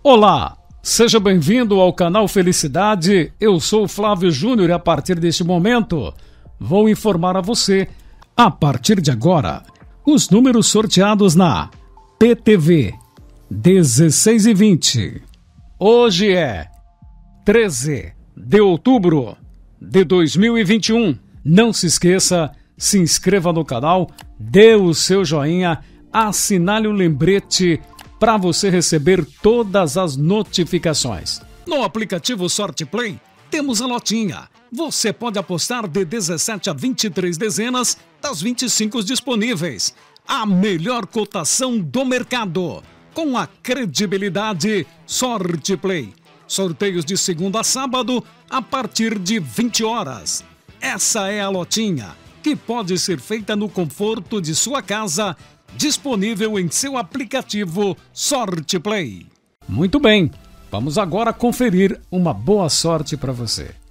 Olá, seja bem-vindo ao canal Felicidade. Eu sou o Flávio Júnior e a partir deste momento vou informar a você, a partir de agora, os números sorteados na PTV 16 e 20. Hoje é 13 de outubro de 2021. Não se esqueça, se inscreva no canal, dê o seu joinha, assinale o lembrete para você receber todas as notificações. No aplicativo Sorte Play, temos a lotinha. Você pode apostar de 17 a 23 dezenas das 25 disponíveis. A melhor cotação do mercado, com a credibilidade Sorte Play. Sorteios de segunda a sábado, a partir de 20 horas. Essa é a lotinha, que pode ser feita no conforto de sua casa, disponível em seu aplicativo Sorte Play. Muito bem, vamos agora conferir uma boa sorte para você.